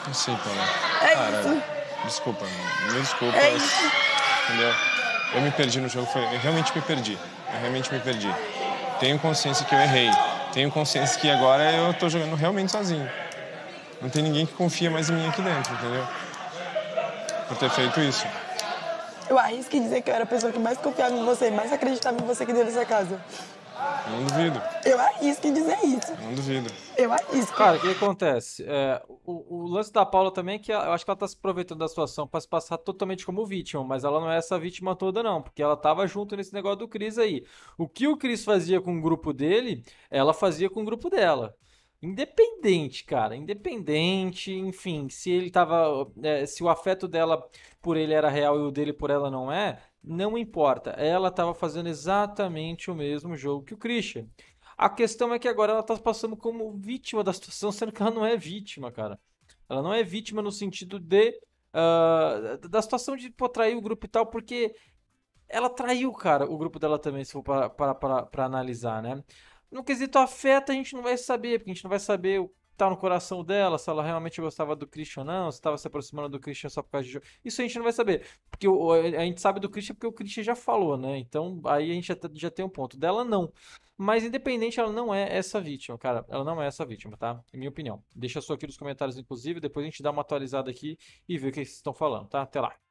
Não sei, Paula. É Cara, isso. desculpa, me desculpa. É isso. Entendeu? Eu me perdi no jogo, eu realmente me perdi. Eu realmente me perdi. Tenho consciência que eu errei. Tenho consciência que agora eu tô jogando realmente sozinho. Não tem ninguém que confia mais em mim aqui dentro, entendeu? Por ter feito isso. Eu arrisco em dizer que eu era a pessoa que mais confiava em você, mais acreditava em você aqui dentro dessa casa. Não duvido. Eu arrisco em dizer isso. Não duvido. Eu arrisco. Cara, o que acontece? O lance da Paula também é que eu acho que ela tá se aproveitando da situação pra se passar totalmente como vítima, mas ela não é essa vítima toda não, porque ela tava junto nesse negócio do Chris aí. O que o Chris fazia com o grupo dele, ela fazia com o grupo dela. Independente, cara, independente, enfim, se ele tava, se o afeto dela por ele era real e o dele por ela não é, não importa. Ela tava fazendo exatamente o mesmo jogo que o Christian. A questão é que agora ela tá passando como vítima da situação, sendo que ela não é vítima, cara. Ela não é vítima no sentido da situação de pô, trair o grupo e tal, porque ela traiu, cara, o grupo dela também, se for para analisar, né? No quesito afeto, a gente não vai saber, porque a gente não vai saber o que tá no coração dela, se ela realmente gostava do Christian ou não, se estava se aproximando do Christian só por causa de jogo. Isso a gente não vai saber, porque a gente sabe do Christian porque o Christian já falou, né? Então aí a gente já tem um ponto. Dela, não. Mas independente, ela não é essa vítima, cara. Ela não é essa vítima, tá? Em minha opinião. Deixa só aqui nos comentários, inclusive, depois a gente dá uma atualizada aqui e vê o que vocês estão falando, tá? Até lá.